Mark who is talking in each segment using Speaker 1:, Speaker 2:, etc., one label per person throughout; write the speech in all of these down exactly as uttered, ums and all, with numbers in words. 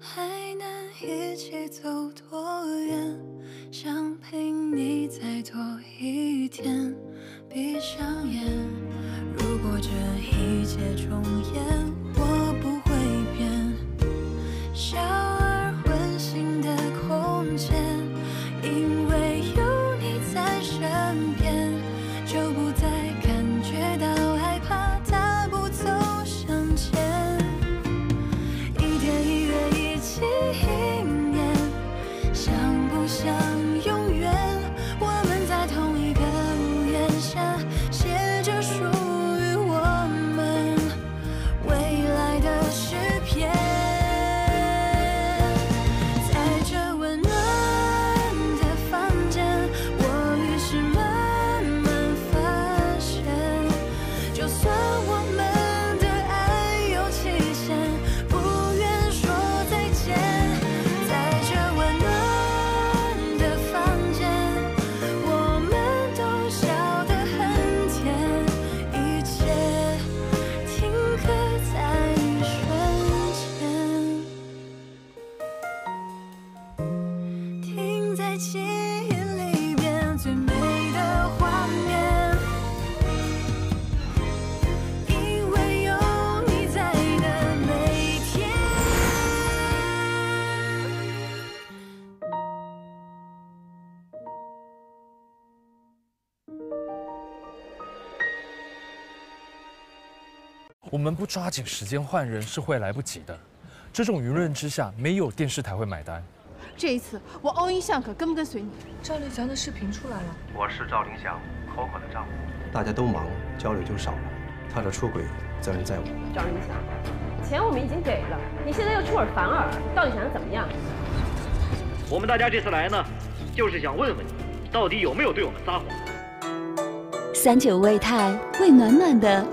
Speaker 1: 还能一起走多远？想陪你再多一天。闭上眼，如果这一切重演，我不会变。小而温馨的空间，因为有你在身边，就不再感觉到害怕，大步走向前。一天一月一起一年，想不想永远？我们在同一个屋檐下，写着属于我们未来的诗篇。在这温暖的房间，我于是慢慢发现，就算我们的爱有期限，不愿说再见。在这温暖的房间，我们都笑得很甜，一切停格在一瞬间，停在记忆里边最美的画面，因为有你在的每天。
Speaker 2: 我们不抓紧时间换人是会来不及的。这种舆论之下，没有电视台会买单。
Speaker 3: 这一次我 all in 向可跟不跟随你？
Speaker 4: 赵立强的视频出来了，
Speaker 5: 我是赵林祥 Coco 的丈夫。
Speaker 6: 大家都忙，交流就少了。他的出轨责任在我。
Speaker 7: 赵林祥，钱我们已经给了，你现在又出尔反尔，到底想怎么样？
Speaker 5: 我们大家这次来呢，就是想问问你，到底有没有对我们撒谎？
Speaker 8: 三九胃泰，胃暖暖的。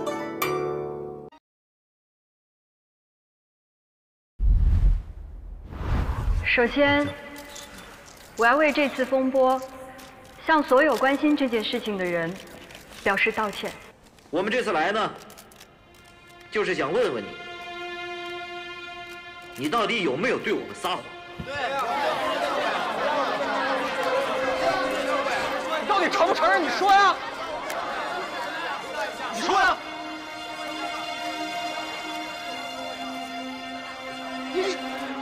Speaker 9: 首先，我要为这次风波向所有关心这件事情的人表示道歉。
Speaker 5: 我们这次来呢，就是想问问你，你到底有没有对我们撒谎？
Speaker 10: 你到底承不承认？你说呀！你说呀！你。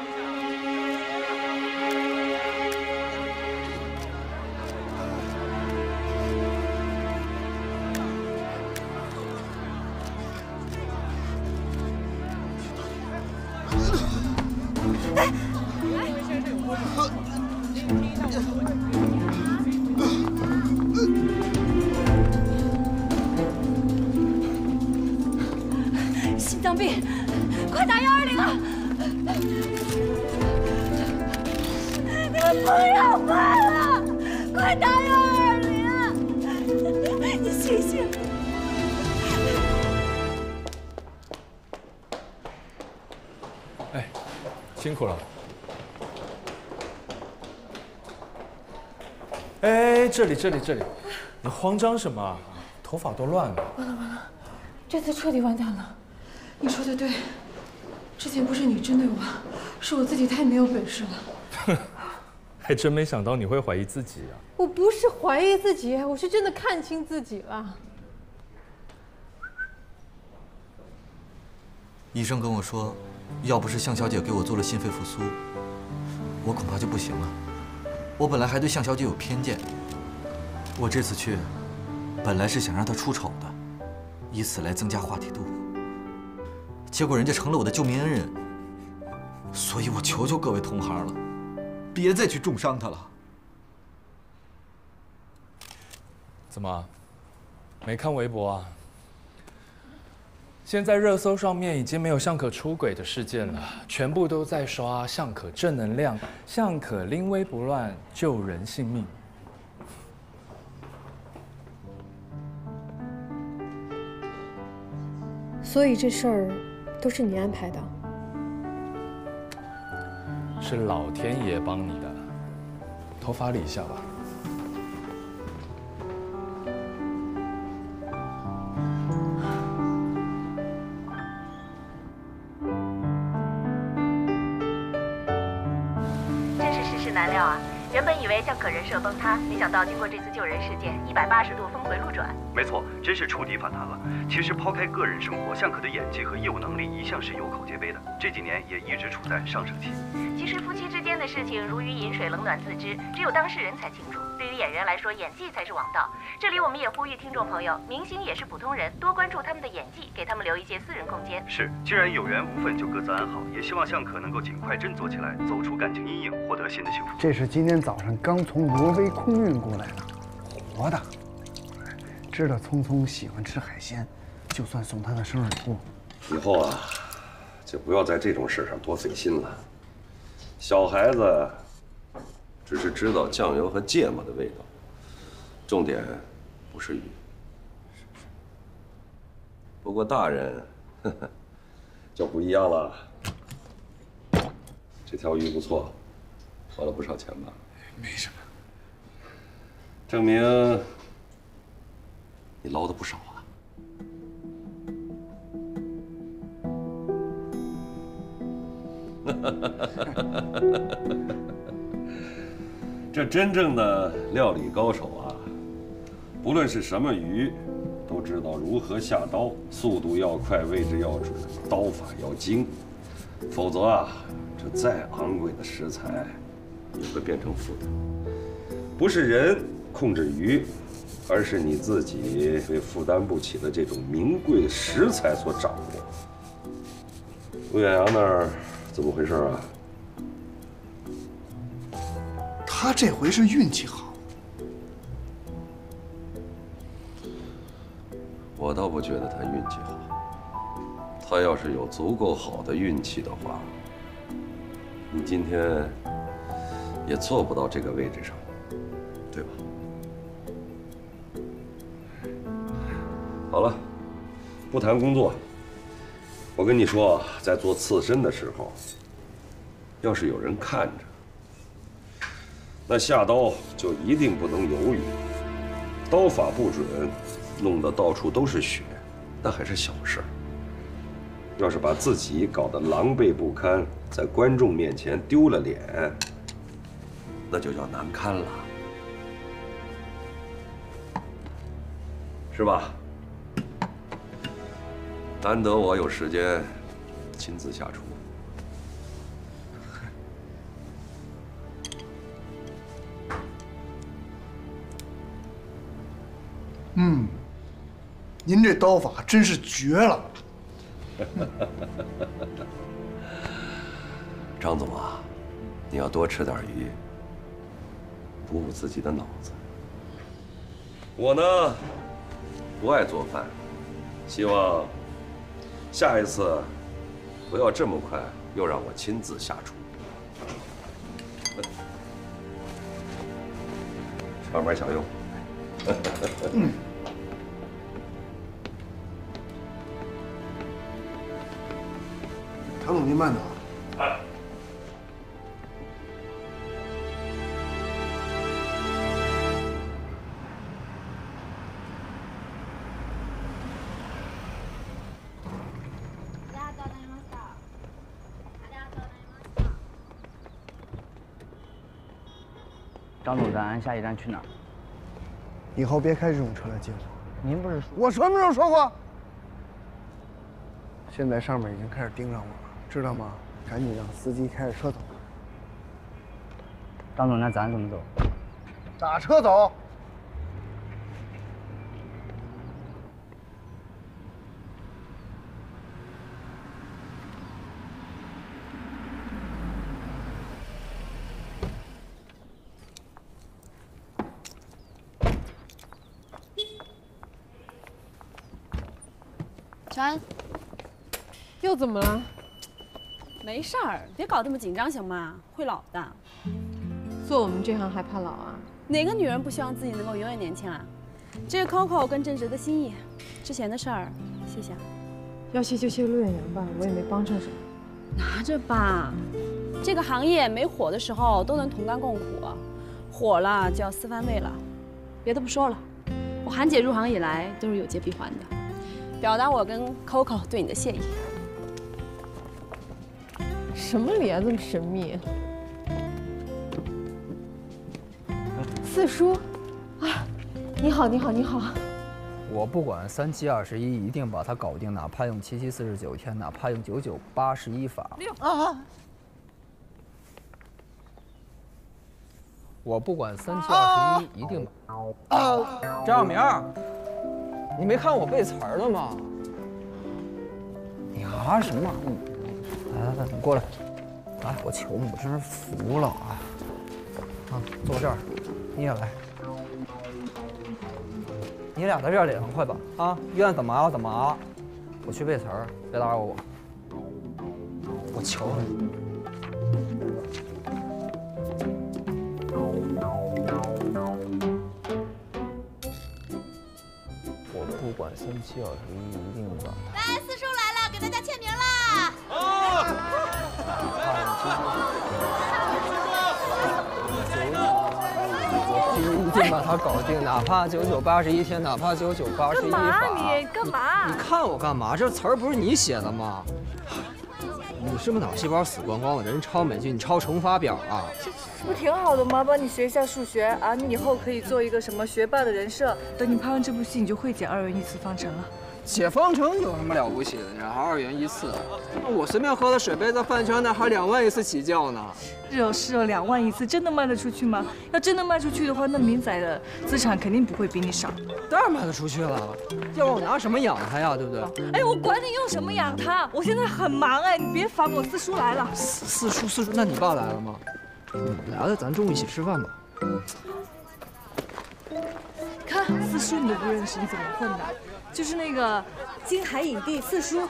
Speaker 1: 心脏病，快打幺二零啊！你们不要办了，快打幺二零啊！你醒醒！
Speaker 2: 哎，辛苦了。哎，这里这里这里，你慌张什么？头发都乱了。
Speaker 4: 完了完了，这次彻底完蛋了。你说的对，之前不是你针对我，是我自己太没有本事了。
Speaker 2: 还真没想到你会怀疑自己啊！
Speaker 4: 我不是怀疑自己，我是真的看清自己了。
Speaker 11: 医生跟我说，要不是向小姐给我做了心肺复苏，我恐怕就不行了。我本来还对向小姐有偏见，我这次去，本来是想让她出丑的，以此来增加话题度。结果人家成了我的救命恩人，所以我求求各位同行了，别再去重伤她了。
Speaker 2: 怎么，没看微博啊？现在热搜上面已经没有向可出轨的事件了，全部都在刷向可正能量，向可临危不乱，救人性命。
Speaker 4: 所以这事儿都是你安排的？
Speaker 2: 是老天爷帮你的。头发理一下吧。
Speaker 12: 难料啊！原本以为向可人设崩塌，没想到经过这次救人事件，一百八十度峰回路转。
Speaker 13: 没错，真是触底反弹了。其实抛开个人生活，向可的演技和业务能力一向是有口皆碑的，这几年也一直处在上升期。
Speaker 12: 其实夫妻之间的事情如鱼饮水，冷暖自知，只有当事人才清楚。对于演员来说，演技才是王道。这里我们也呼吁听众朋友，明星也是普通人，多关注他们的演技，给他们留一些私人空间。
Speaker 13: 是，既然有缘无分，就各自安好。也希望向可能够尽快振作起来，走出感情阴影，获得新的幸福。
Speaker 14: 这是今天早上刚从挪威空运过来的，活的。知道聪聪喜欢吃海鲜，就算送他的生日礼物。
Speaker 15: 以后啊，就不要在这种事上多费心了。小孩子只是知道酱油和芥末的味道，重点不是鱼。不过大人呵呵就不一样了。这条鱼不错，花了不少钱吧？
Speaker 14: 没什么，
Speaker 15: 证明你捞的不少啊。这真正的料理高手啊，不论是什么鱼，都知道如何下刀，速度要快，位置要准，刀法要精，否则啊，这再昂贵的食材也会变成负担。不是人控制鱼，而是你自己被负担不起的这种名贵食材所掌握。陆远阳那儿怎么回事啊？
Speaker 14: 他这回是运气好。
Speaker 15: 我倒不觉得他运气好。他要是有足够好的运气的话，你今天也坐不到这个位置上，对吧？好了，不谈工作。我跟你说，在做刺身的时候，要是有人看着，那下刀就一定不能犹豫。刀法不准，弄得到处都是血，那还是小事儿。要是把自己搞得狼狈不堪，在观众面前丢了脸，那就叫难堪了，是吧？难得我有时间亲自下厨。
Speaker 14: 嗯，您这刀法真是绝了。
Speaker 15: 张总啊，你要多吃点鱼，补补自己的脑子。我呢，不爱做饭，希望下一次不要这么快又让我亲自下厨。慢慢享用。
Speaker 14: 嗯。唐总，您慢点。哎。
Speaker 16: 张总，咱下一站去哪儿？
Speaker 14: 以后别开这种车来接我。
Speaker 16: 您不是说
Speaker 14: 我什么时候说过？现在上面已经开始盯上我了，知道吗？赶紧让司机开着车走。
Speaker 16: 张总，那咱怎么走？
Speaker 14: 打车走。
Speaker 17: 川，
Speaker 7: 又怎么了？
Speaker 17: 没事儿，别搞这么紧张行吗？会老的。
Speaker 7: 做我们这行还怕老啊？
Speaker 17: 哪个女人不希望自己能够永远年轻啊？这是 Coco 跟郑直的心意，之前的事儿谢谢啊。
Speaker 7: 要谢就谢陆远阳吧，我也没帮衬什么。
Speaker 17: 拿着吧，这个行业没火的时候都能同甘共苦，火了就要四番位了。别的不说了，我韩姐入行以来都是有借必还的。表达我跟 Coco 对你的谢意。
Speaker 7: 什么礼啊，这么神秘？
Speaker 4: 四叔，啊，你好，你好，你好。
Speaker 16: 我不管三七二十一，一定把它搞定，哪怕用七七四十九天，哪怕用九九八十一法。
Speaker 4: 啊！
Speaker 16: 我不管三七二十一，一定把。啊！张小明，你没看我背词儿了吗？你啊什么？来来来，你过来。来，我求你，我真是服了啊！啊，坐这儿，你也来。你俩在这儿脸上快吧！啊，愿怎么熬怎么熬。我去背词儿，别打扰我。我求你。我不管三七二十一，一定把。
Speaker 12: 来，四叔来了，给大家签名啦！
Speaker 16: 啊！一定把它搞定，哪怕九九八十一天，哪怕九九八十一法。
Speaker 4: 干嘛你干嘛？
Speaker 16: 你看我干嘛？这词儿不是你写的吗？你是不是脑细胞死光光了？人抄美剧，你抄乘法表啊？
Speaker 4: 这不挺好的吗？帮你学一下数学啊，你以后可以做一个什么学霸的人设。等你拍完这部戏，你就会解二元一次方程了。
Speaker 16: 解方程有什么了不起的？你还二元一次？我随便喝了水杯子饭圈那还两万一次起叫呢。
Speaker 4: 是哦是哦，两万一次真的卖得出去吗？要真的卖出去的话，那明仔的资产肯定不会比你少。
Speaker 16: 当然卖得出去了，要不我拿什么养他呀？对不对？
Speaker 4: 哎，我管你用什么养他，我现在很忙哎，你别烦我。四叔来了。
Speaker 16: 四叔四叔，那你爸来了吗？嗯，来了，咱中午一起吃饭吧。
Speaker 4: 看四叔你都不认识，你怎么混的？就是那个金海影帝四叔。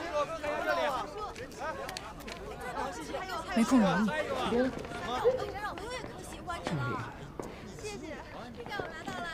Speaker 4: 没空理你。别了。这么厉害。谢谢，这个我拿到了。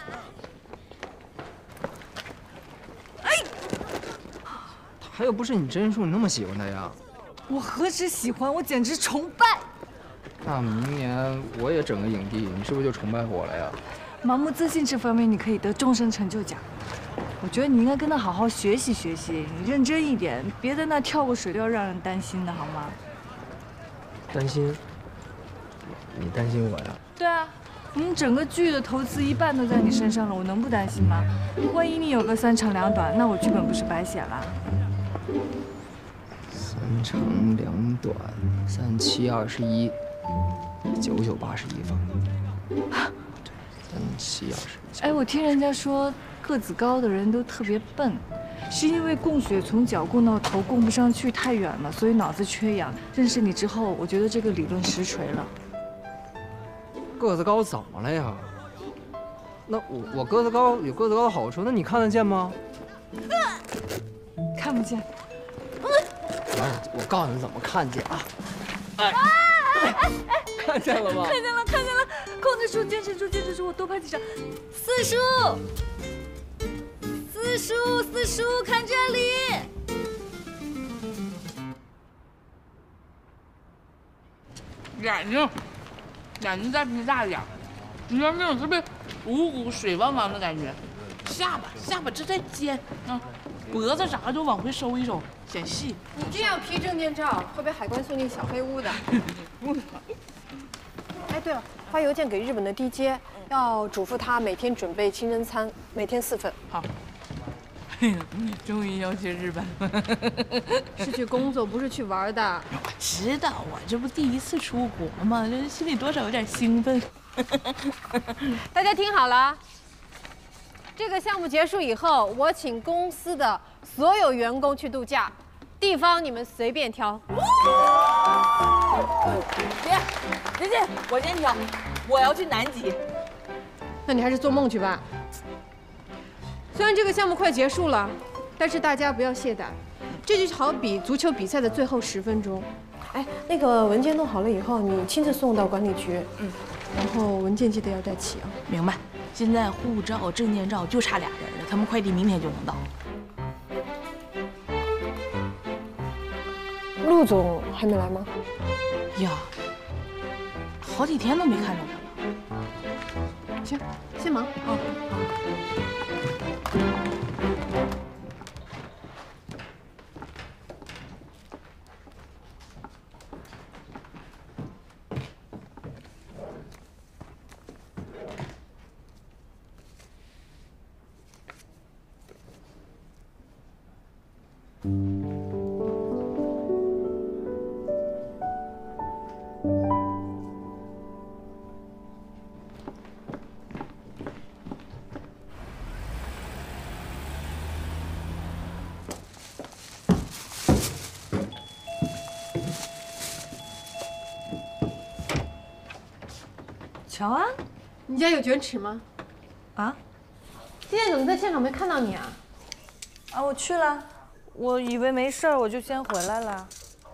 Speaker 4: 哎，
Speaker 16: 他又不是你真叔，你那么喜欢他呀？
Speaker 4: 我何止喜欢，我简直崇拜。
Speaker 16: 那明年我也整个影帝，你是不是就崇拜我了呀？
Speaker 4: 盲目自信这方面，你可以得终身成就奖。我觉得你应该跟他好好学习学习，你认真一点，别在那跳个水调让人担心的好吗？
Speaker 16: 担心？你担心我呀？
Speaker 4: 对啊，我们整个剧的投资一半都在你身上了，我能不担心吗？万一你有个三长两短，那我剧本不是白写了？
Speaker 16: 三长两短，三七二十一，九九八十一方。对，三七二十一。
Speaker 4: 哎，我听人家说。个子高的人都特别笨，是因为供血从脚供到头供不上去太远了，所以脑子缺氧。认识你之后，我觉得这个理论实锤了。
Speaker 16: 个子高怎么了呀？那我我个子高有个子高的好处，那你看得见吗？
Speaker 4: 看不见。
Speaker 16: 来，我告诉你怎么看见啊！哎，看见了吗？
Speaker 4: 看见了，看见了！控制住，坚持住，坚持住！我多拍几张。四叔。四叔，四叔，看这里！
Speaker 18: 眼睛，眼睛再闭大点，你看这种是不是五股水汪汪的感觉？下巴，下巴这再尖啊，脖子啥都往回收一收，显细。
Speaker 7: 你这样 P 证件照会被海关送进小黑屋的。哎，对了，发邮件给日本的 D J， 要嘱咐他每天准备清真餐，每天四份。
Speaker 18: 好。哎呀，终于要去日本了，
Speaker 7: 是去工作，不是去玩的。
Speaker 18: 我知道，我这不第一次出国吗？这心里多少有点兴奋。
Speaker 7: 大家听好了，这个项目结束以后，我请公司的所有员工去度假，地方你们随便挑。
Speaker 18: 别，别介，我先挑，我要去南极。
Speaker 7: 那你还是做梦去吧。虽然这个项目快结束了，但是大家不要懈怠，这就好比足球比赛的最后十分钟。哎，那个文件弄好了以后，你亲自送到管理局。嗯，然后文件记得要带齐啊。
Speaker 18: 明白。现在护照、证件照就差俩人了，他们快递明天就能到。
Speaker 7: 陆总还没来吗？
Speaker 18: 呀，好几天都没看着他
Speaker 7: 了。行，先忙。啊。
Speaker 4: 乔安，
Speaker 7: 你家有卷尺吗？
Speaker 4: 啊？
Speaker 7: 今天怎么在现场没看到你啊？
Speaker 4: 啊，我去了，我以为没事儿，我就先回来了。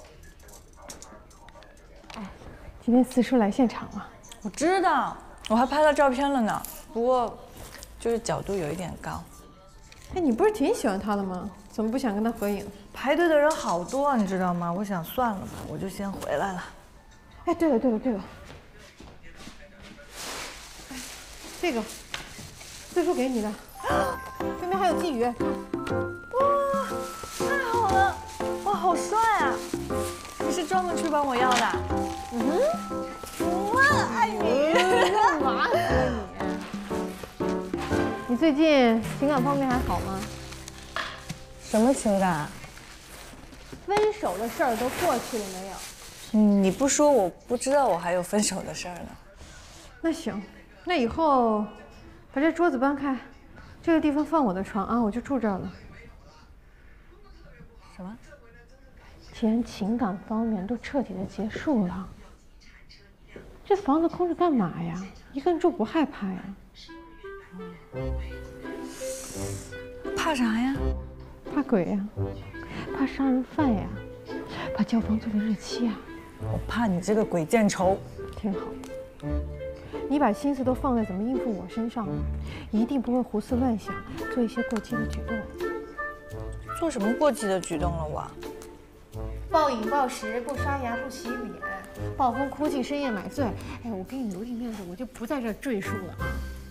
Speaker 7: 哎，今天四叔来现场了。
Speaker 4: 我知道，我还拍了照片了呢，不过就是角度有一点高。
Speaker 7: 哎，你不是挺喜欢他的吗？怎么不想跟他合影？
Speaker 4: 排队的人好多，你知道吗？我想算了吧，我就先回来了。
Speaker 7: 哎，对了对了对了，哎，这个，四叔给你的，对面还有鲫鱼。
Speaker 4: 哇，太好了！哇，好帅啊！你是专门去帮我要的？
Speaker 7: 嗯哼，
Speaker 4: 哇，爱你，
Speaker 7: 麻死了你！你最近情感方面还好吗？
Speaker 4: 什么情感？
Speaker 7: 分手的事儿都过去了没有？
Speaker 4: 嗯，你不说我不知道我还有分手的事儿呢。
Speaker 7: 那行，那以后把这桌子搬开，这个地方放我的床啊，我就住这儿了。
Speaker 4: 什么？
Speaker 7: 既然情感方面都彻底的结束了，这房子空着干嘛呀？一个人住不害怕呀？
Speaker 4: 怕啥呀？
Speaker 7: 怕鬼呀，怕杀人犯呀，怕交房租的日期呀。
Speaker 4: 我怕你这个鬼见愁。
Speaker 7: 挺好，你把心思都放在怎么应付我身上了，一定不会胡思乱想，做一些过激的举动。
Speaker 4: 做什么过激的举动了我？
Speaker 7: 暴饮暴食，不刷牙，不洗脸，暴风哭泣，深夜买醉。哎，我给你留点面子，我就不在这赘述了啊。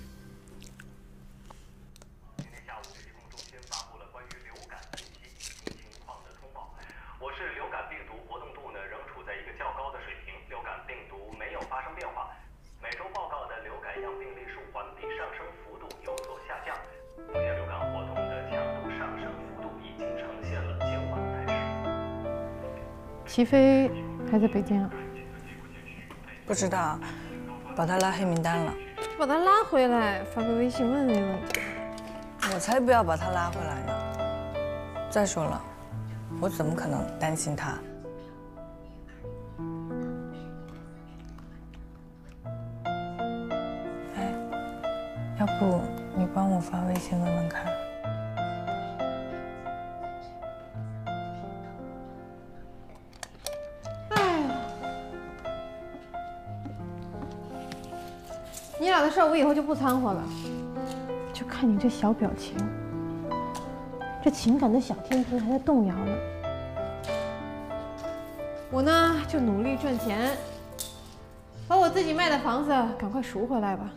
Speaker 7: 齐飞还在北京啊？
Speaker 4: 不知道，把他拉黑名单了。
Speaker 7: 把他拉回来，发个微信问问问题。
Speaker 4: 我才不要把他拉回来呢！再说了，我怎么可能担心他？哎，要不你帮我发微信问问看？
Speaker 7: 你俩的事儿我以后就不掺和了，就看你这小表情，这情感的小天平还在动摇呢。我呢就努力赚钱，把我自己卖的房子赶快赎回来吧。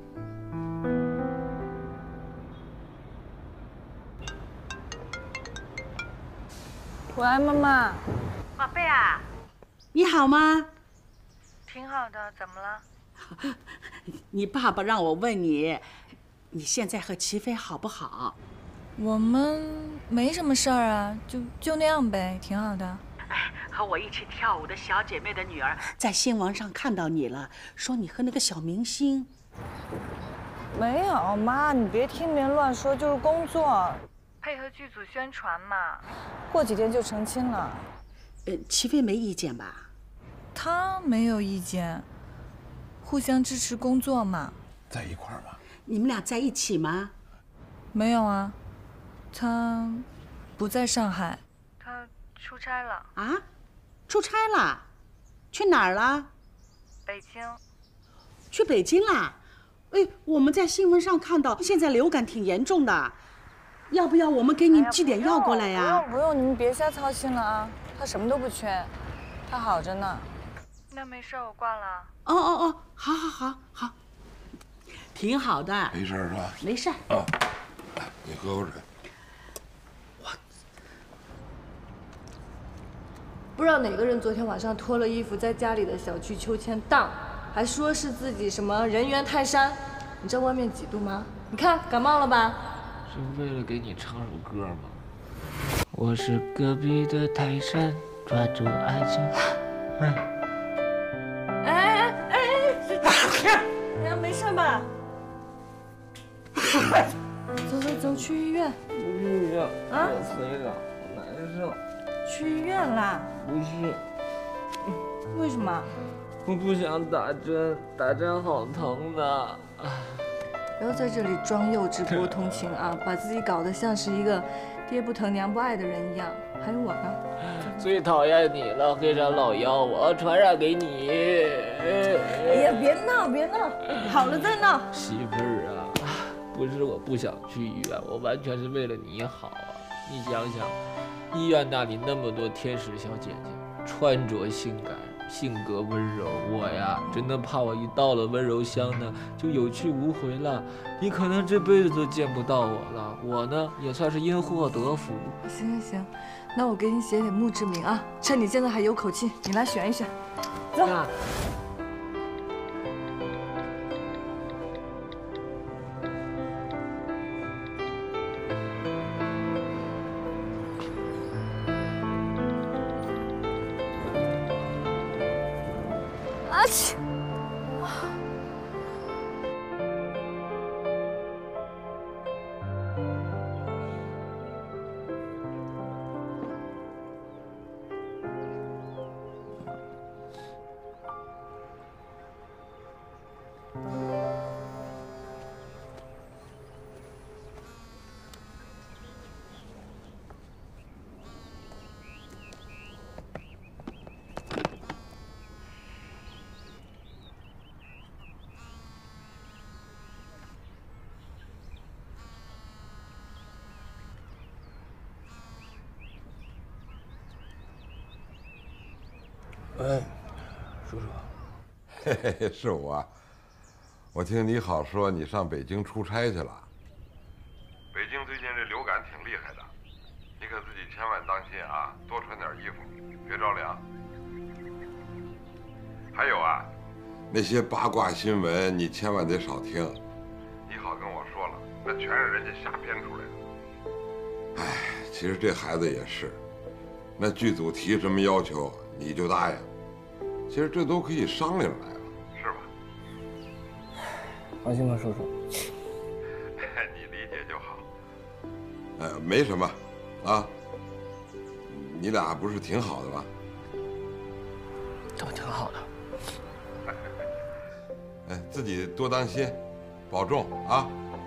Speaker 4: 喂，妈妈。
Speaker 12: 宝贝啊，
Speaker 18: 你好吗？
Speaker 4: 挺好的，怎么了？
Speaker 18: 你爸爸让我问你，你现在和齐飞好不好？
Speaker 4: 我们没什么事儿啊，就就那样呗，挺好的。
Speaker 18: 哎，和我一起跳舞的小姐妹的女儿在新闻上看到你了，说你和那个小明星。
Speaker 4: 没有，妈，你别听别人乱说，就是工作，配合剧组宣传嘛。过几天就成亲了。
Speaker 18: 呃，齐飞没意见吧？
Speaker 4: 他没有意见。互相支持工作嘛，
Speaker 19: 在一块儿吗？
Speaker 18: 你们俩在一起吗？
Speaker 4: 没有啊，他不在上海，他出差了。
Speaker 18: 啊？出差了？去哪儿了？
Speaker 4: 北京。
Speaker 18: 去北京啦？哎，我们在新闻上看到现在流感挺严重的，要不要我们给你寄点药过来呀？
Speaker 4: 不用不用，你们别瞎操心了啊，他什么都不缺，他好着呢。那没事，我挂了。
Speaker 18: 哦哦哦，好好好好，挺好的。
Speaker 19: 没事是吧？
Speaker 18: 没事。
Speaker 19: 啊，来，你喝口水。
Speaker 4: 我不知道哪个人昨天晚上脱了衣服在家里的小区秋千荡，还说是自己什么人猿泰山。你知道外面几度吗？你看感冒了吧？
Speaker 20: 是为了给你唱首歌吗？我是隔壁的泰山，抓住爱情。哎。
Speaker 4: 哎哎哎哎！哎呀，没事吧？走走走，去医院。
Speaker 20: 不去医院。
Speaker 4: 啊？
Speaker 20: 我腿了，我难受。
Speaker 4: 去医院啦？
Speaker 20: 不去。
Speaker 4: 为什么？
Speaker 20: 我不想打针，打针好疼的。
Speaker 4: 不要在这里装幼稚博同情啊，把自己搞得像是一个爹不疼娘不爱的人一样。还有我呢，
Speaker 20: 最讨厌你了，黑山老妖，我要传染给你。
Speaker 4: 哎呀，别闹别闹，好了再闹。
Speaker 20: 媳妇儿啊，不是我不想去医院，我完全是为了你好啊。你想想，医院那里那么多天使小姐姐，穿着性感。性格温柔，我呀，真的怕我一到了温柔乡呢，就有去无回了。你可能这辈子都见不到我了，我呢也算是因祸得福。
Speaker 4: 行行行，那我给你写点墓志铭啊，趁你现在还有口气，你来选一选。走。啊去！
Speaker 19: 哎，叔叔，嘿嘿嘿，是我。我听你好说，你上北京出差去了。北京最近这流感挺厉害的，你可自己千万当心啊，多穿点衣服，别着凉。还有啊，那些八卦新闻你千万得少听，你好跟我说了，那全是人家瞎编出来的。哎，其实这孩子也是，那剧组提什么要求你就答应。其实这都可以商量来了，是吧？
Speaker 20: 放心吧，叔叔。
Speaker 19: 你理解就好。呃，没什么，啊。你俩不是挺好的吗？
Speaker 20: 都挺好的。
Speaker 19: 哎，自己多当心，保重啊。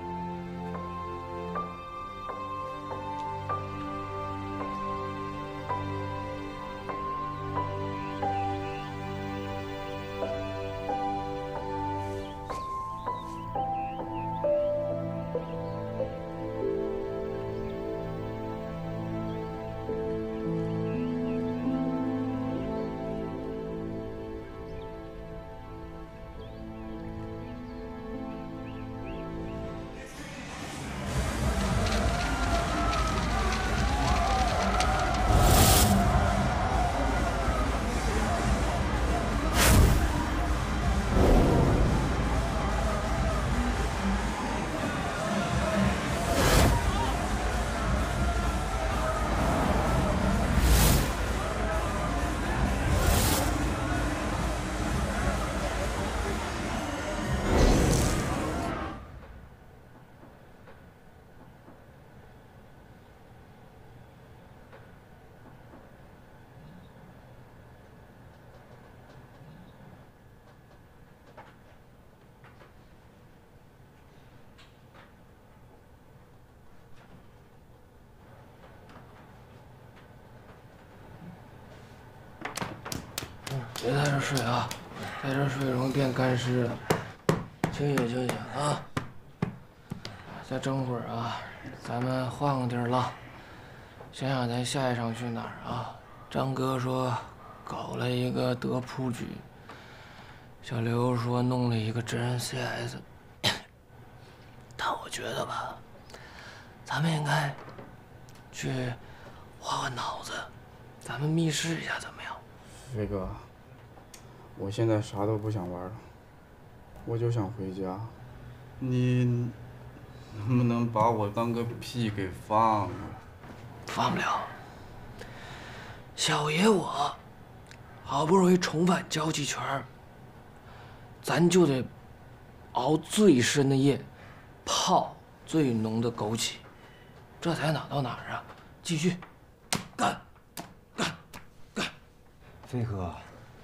Speaker 20: 别在这睡啊，在这睡容易变干尸。清醒清醒啊！再整会儿啊，咱们换个地儿浪。想想咱下一场去哪儿啊？张哥说搞了一个德扑局，小刘说弄了一个真人 C S。但我觉得吧，咱们应该去花花脑子，咱们密室一下怎么样？
Speaker 21: 飞哥，我现在啥都不想玩了，我就想回家。你能不能把我当个屁给放了？
Speaker 20: 放不了。小爷我好不容易重返交际圈，咱就得熬最深的夜，泡最浓的枸杞，这才哪到哪儿啊？继续干，干，干！
Speaker 6: 飞哥，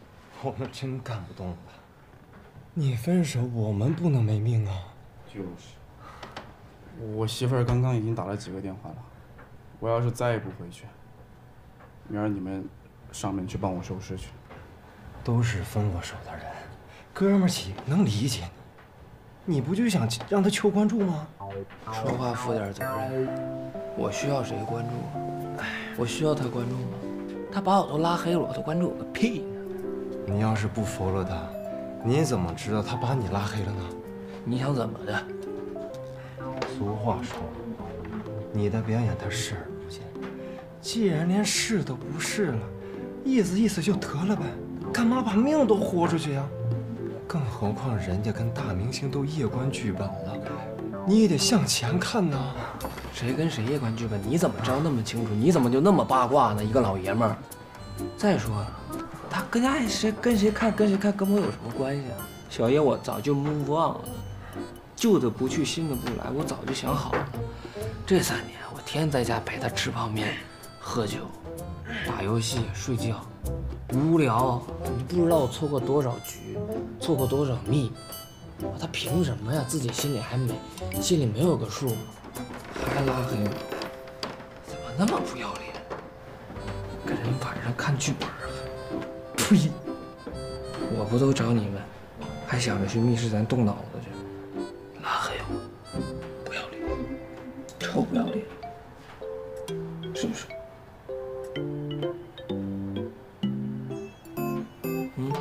Speaker 20: 我们真干不动了。你分手，我们不能没命啊！
Speaker 21: 就是，我媳妇儿刚刚已经打了几个电话了，我要是再也不回去，明儿你们上门去帮我收尸去。
Speaker 20: 都是分过手的人，哥们儿起能理解你。你不就想让他求关注吗？
Speaker 18: 说话负点责任。我需要谁关注？我需要他关注吗？他把我都拉黑了，我都关注我个屁呢！
Speaker 20: 你要是不服了他，你怎么知道他把你拉黑了呢？
Speaker 18: 你想怎么的？
Speaker 20: 俗话说，你的表演他视而不见。既然连试都不试了，意思意思就得了呗，干嘛把命都豁出去呀？更何况人家跟大明星都夜观剧本了，你也得向前看呐。
Speaker 18: 谁跟谁夜观剧本？你怎么知道那么清楚？你怎么就那么八卦呢？一个老爷们儿。再说，他跟爱谁跟谁看跟谁看跟我有什么关系啊？小爷我早就 move on 了，旧的不去，新的不来，我早就想好了。这三年我天天在家陪他吃泡面、喝酒、打游戏、睡觉，无聊。你不知道我错过多少局，错过多少蜜。他凭什么呀？自己心里还没心里没有个数吗？还拉黑我，怎么那么不要脸？跟人晚上看剧本还，呸！我不都找你们，还想着去密室咱动脑子去，拉黑我，不要脸，臭不要脸，是不是？嗯。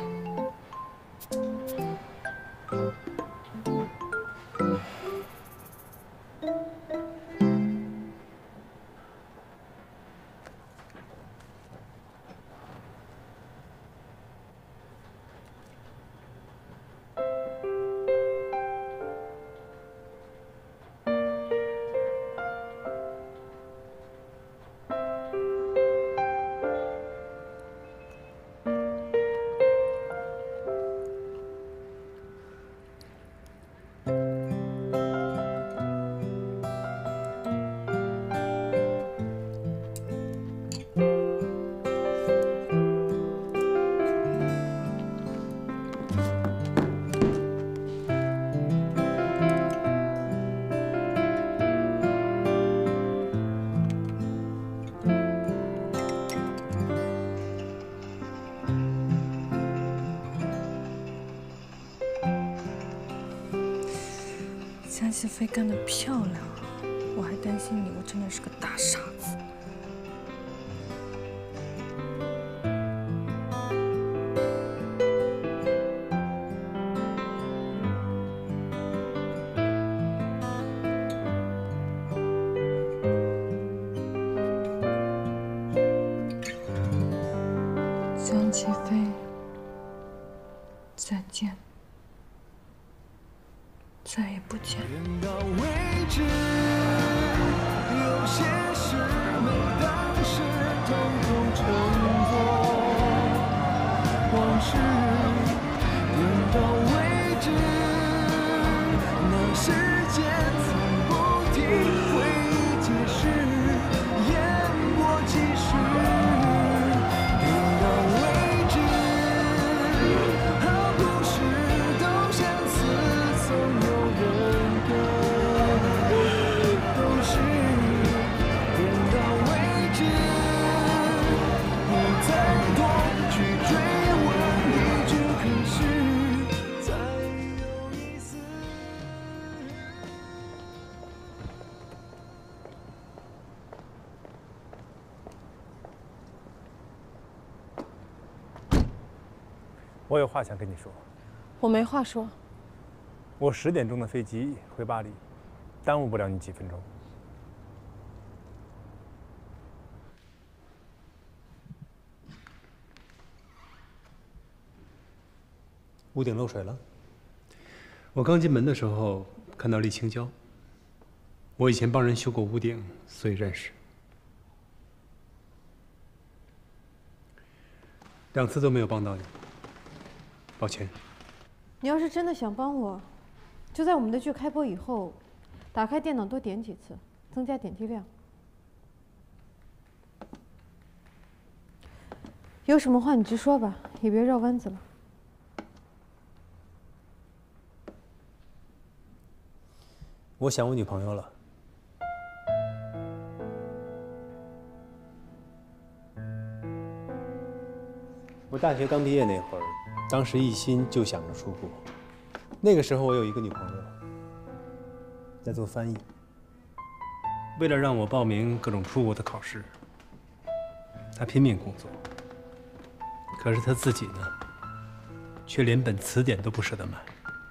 Speaker 1: 江西飞干得漂亮啊！我还担心你，我真的是个大傻子。江起飞，再见。再也不见。为止，有些事没当时统统承诺，往事点到为止，那时间从不停回忆解释，言过其实，点到为止，好故事都相似，总有。都是点到为止，不再多去追问一句可是，才有意思。
Speaker 3: 我有话想跟你说。
Speaker 7: 我没话说。
Speaker 3: 我十点钟的飞机回巴黎，耽误不了你几分钟。屋顶漏水了。我刚进门的时候看到沥青胶，我以前帮人修过屋顶，所以认识。两次都没有帮到你，抱歉。
Speaker 7: 你要是真的想帮我，就在我们的剧开播以后，打开电脑多点几次，增加点击量。有什么话你直说吧，也别绕弯子了。
Speaker 3: 我想我女朋友了。我大学刚毕业那会儿，当时一心就想着出国。那个时候我有一个女朋友，在做翻译。为了让我报名各种出国的考试，她拼命工作。可是她自己呢，却连本词典都不舍得买。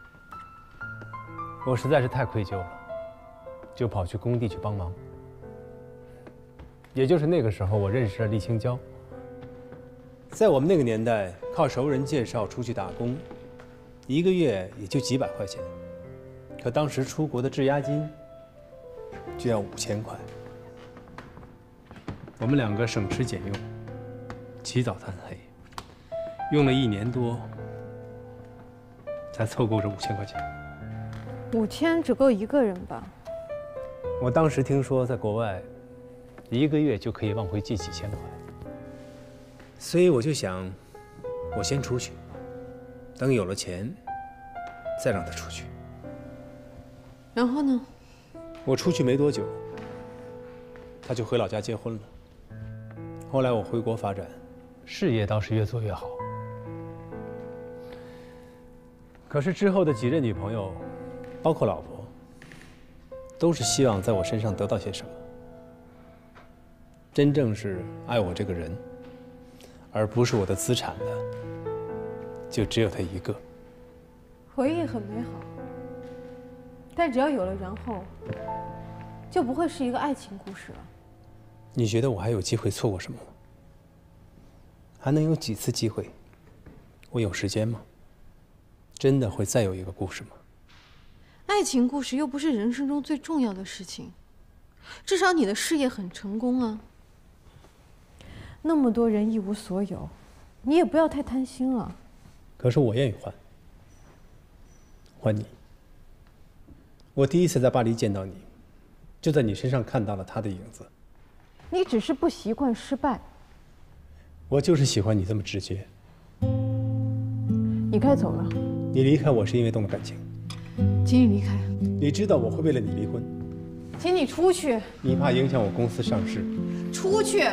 Speaker 3: 我实在是太愧疚了，就跑去工地去帮忙。也就是那个时候，我认识了厉青椒。在我们那个年代，靠熟人介绍出去打工，一个月也就几百块钱，可当时出国的质押金就要五千块。我们两个省吃俭用，起早贪黑，用了一年多，才凑够这五千块钱。
Speaker 7: 五千只够一个人吧？
Speaker 3: 我当时听说，在国外，一个月就可以往回寄几千块。所以我就想，我先出去，等有了钱，再让他出去。
Speaker 7: 然后呢？
Speaker 3: 我出去没多久，他就回老家结婚了。后来我回国发展，事业倒是越做越好。可是之后的几任女朋友，包括老婆，都是希望在我身上得到些什么。真正是爱我这个人，而不是我的资产的，就只有他一个。
Speaker 7: 回忆很美好，但只要有了然后，就不会是一个爱情故事了。
Speaker 3: 你觉得我还有机会错过什么吗？还能有几次机会？我有时间吗？真的会再有一个故事吗？
Speaker 7: 爱情故事又不是人生中最重要的事情，至少你的事业很成功啊。那么多人一无所有，你也不要太贪心了。
Speaker 3: 可是我愿意换，换你。我第一次在巴黎见到你，就在你身上看到了他的影子。
Speaker 7: 你只是不习惯失败。
Speaker 3: 我就是喜欢你这么直接。
Speaker 7: 你该走了。
Speaker 3: 你离开我是因为动了感情。
Speaker 7: 请你离开。
Speaker 3: 你知道我会为了你离婚。
Speaker 7: 请你出去。
Speaker 3: 你怕影响我公司上市。
Speaker 7: 出去。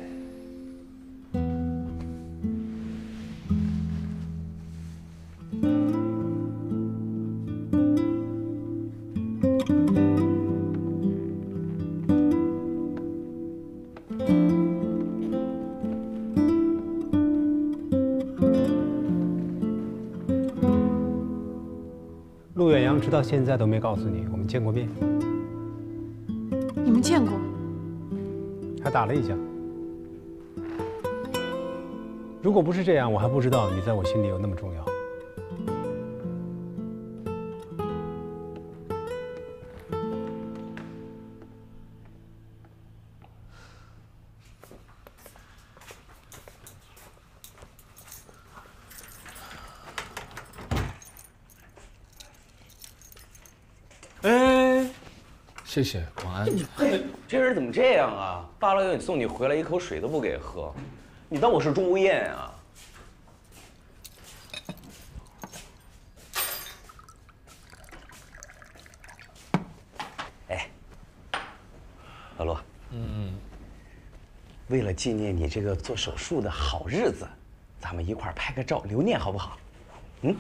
Speaker 3: 陆远洋直到现在都没告诉你我们见过面。
Speaker 7: 你们见过？
Speaker 3: 还打了一架。如果不是这样，我还不知道你在我心里有那么重要。
Speaker 20: 哎，谢谢，晚安。
Speaker 8: 嘿，这人怎么这样啊？大老远送你回来，一口水都不给喝，你当我是钟无艳啊？哎，老罗，嗯，为了纪念你这个做手术的好日子，咱们一块儿拍个照留念，好不好？嗯。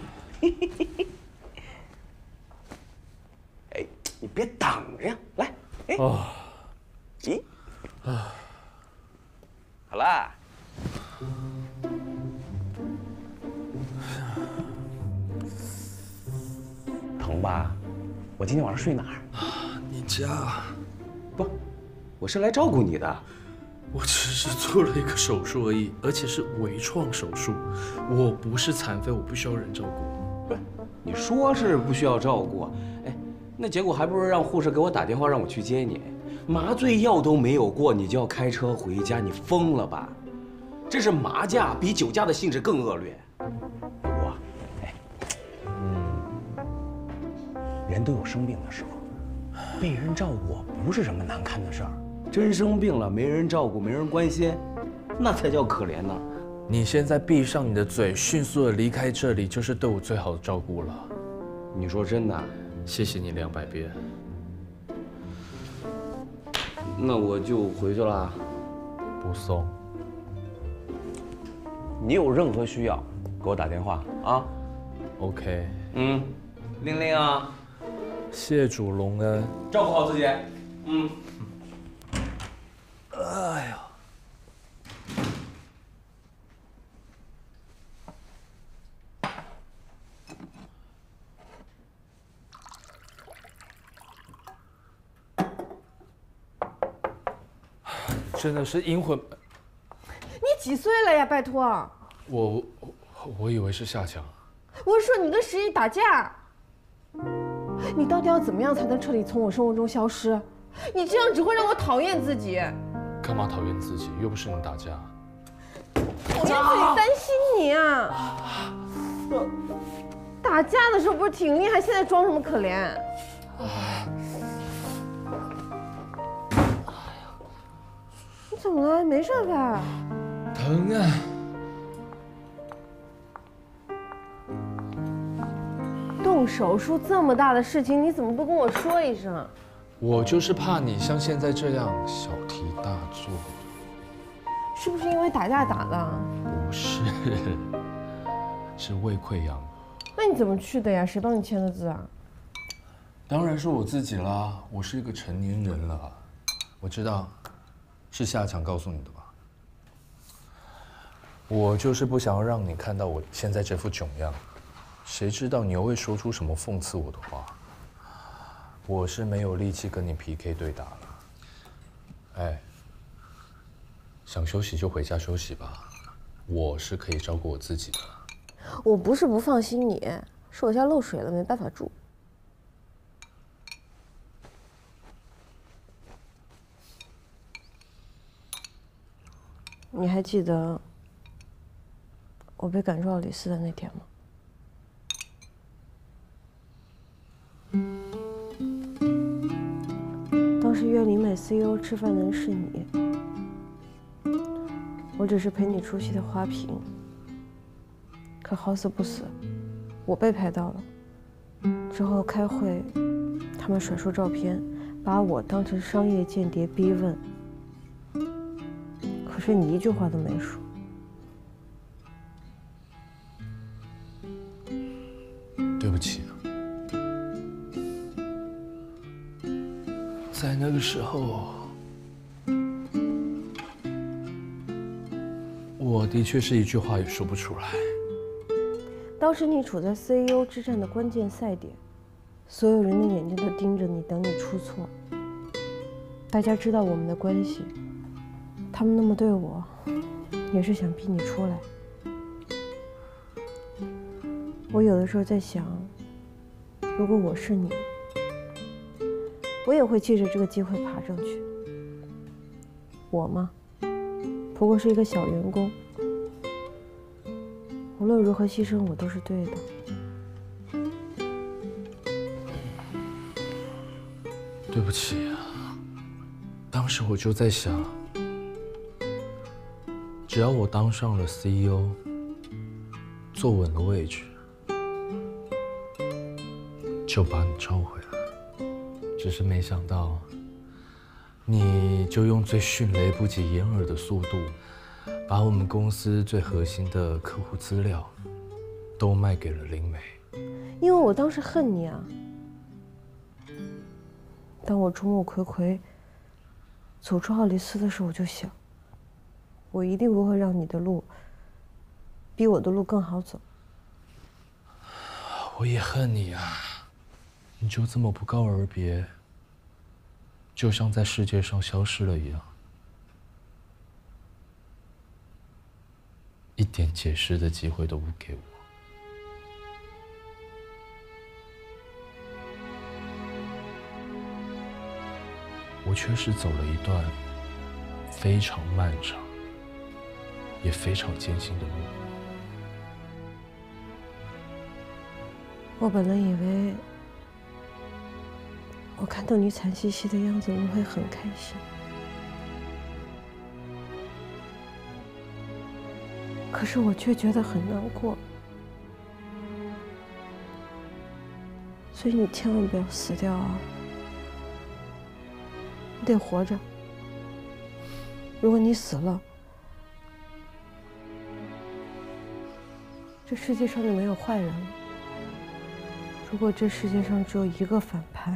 Speaker 8: 哎，你别挡着呀，来，哎，哦，咦，啊，好啦，疼吧？我今天晚上睡哪儿？
Speaker 20: 啊，你家？
Speaker 8: 不，我是来照顾你的。
Speaker 20: 我只是做了一个手术而已，而且是微创手术。我不是残废，我不需要人照顾。
Speaker 8: 不是，你说是不需要照顾，哎。那结果还不如让护士给我打电话让我去接你，麻醉药都没有过，你就要开车回家，你疯了吧？这是麻驾，比酒驾的性质更恶劣。不过，哎，嗯，人都有生病的时候，被人照顾不是什么难堪的事儿。真生病了，没人照顾，没人关心，那才叫可怜呢。
Speaker 2: 你现在闭上你的嘴，迅速的离开这里，就是对我最好的照顾了。
Speaker 8: 你说真的？
Speaker 2: 谢谢你两百遍。
Speaker 8: 那我就回去了。
Speaker 2: 不送。
Speaker 8: 你有任何需要，给我打电话啊。
Speaker 2: OK。
Speaker 8: 嗯，玲玲啊，
Speaker 2: 谢主隆恩，
Speaker 8: 照顾好自己。嗯。
Speaker 2: 哎呀。 真的是阴魂。
Speaker 7: 你几岁了呀？拜托。
Speaker 2: 我我我以为是夏强。
Speaker 7: 我是说你跟十一打架，你到底要怎么样才能彻底从我生活中消失？你这样只会让我讨厌自己。
Speaker 2: 干嘛讨厌自己？又不是你打架。
Speaker 7: 讨厌自己，担心你啊！打架的时候不是挺厉害，现在装什么可怜？你怎么了？没事吧？
Speaker 2: 疼啊！
Speaker 7: 动手术这么大的事情，你怎么不跟我说一声？
Speaker 2: 我就是怕你像现在这样小题大做。
Speaker 7: 是不是因为打架打的？
Speaker 2: 不是，是胃溃疡。
Speaker 7: 那你怎么去的呀？谁帮你签的字啊？
Speaker 2: 当然是我自己啦，我是一个成年人了。我知道，是夏强告诉你的吧？我就是不想要让你看到我现在这副囧样，谁知道你又会说出什么讽刺我的话？我是没有力气跟你 P K 对打了。哎，想休息就回家休息吧，我是可以照顾我自己的。
Speaker 7: 我不是不放心你，是我家漏水了，没办法住。你还记得我被赶出奥里斯的那天吗？当时约林美 C E O 吃饭的人是你，我只是陪你出席的花瓶。可好死不死，我被拍到了。之后开会，他们甩出照片，把我当成商业间谍逼问。可是你一句话都没说。
Speaker 2: 对不起啊，在那个时候，我的确是一句话也说不出来。
Speaker 7: 当时你处在 C E O 之战的关键赛点，所有人的眼睛都盯着你，等你出错。大家知道我们的关系，他们那么对我，也是想逼你出来。我有的时候在想，如果我是你，我也会借着这个机会爬上去。我嘛，不过是一个小员工。无论如何牺牲，我都是对的。
Speaker 2: 对不起啊，当时我就在想，只要我当上了 C E O， 坐稳了位置，就把你招回来。只是没想到，你就用最迅雷不及掩耳的速度，把我们公司最核心的客户资料都卖给了林美。
Speaker 7: 因为我当时恨你啊。当我众目睽睽走出奥利斯的时候，我就想，我一定不会让你的路比我的路更好走。
Speaker 2: 我也恨你啊！你就这么不告而别，就像在世界上消失了一样。一点解释的机会都不给我。我确实走了一段非常漫长，也非常艰辛的路。
Speaker 7: 我本来以为，我看到你惨兮兮的样子，我会很开心。可是我却觉得很难过，所以你千万不要死掉啊！你得活着， 如果你死了，这世界上就没有坏人了。如果这世界上只有一个反派，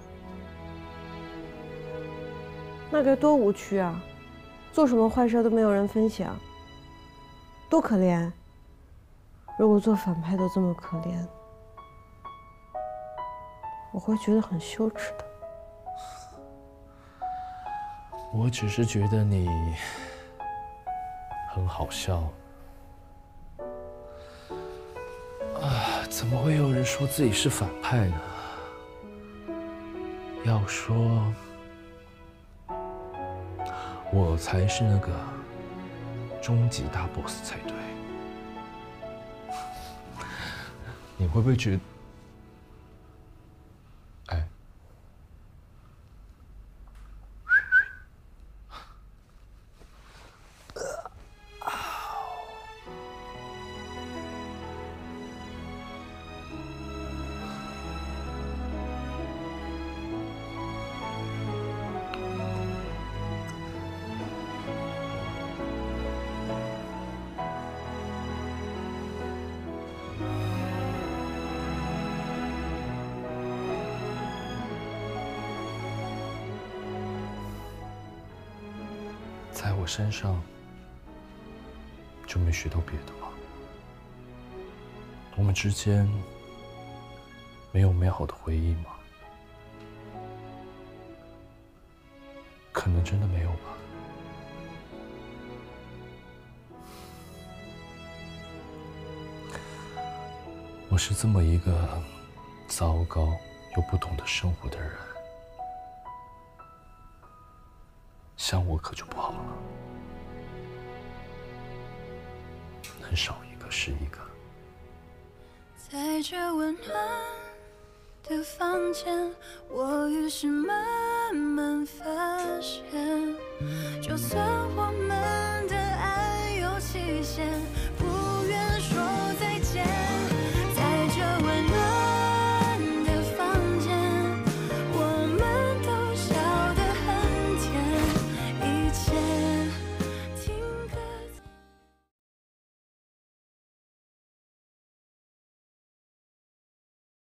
Speaker 7: 那该多无趣啊！做什么坏事都没有人分享，多可怜。如果做反派都这么可怜，我会觉得很羞耻的。
Speaker 2: 我只是觉得你很好笑。啊，怎么会有人说自己是反派呢？要说，我才是那个终极大 boss 才对。你会不会觉得？哎，在我身上就没学到别的吗？我们之间没有美好的回忆吗？可能真的没有吧。我是这么一个糟糕又不懂得生活的人。像我可就不好了，能少一个是一个。
Speaker 1: 在这温暖的房间，我于是慢慢发现，就算我们的爱有期限，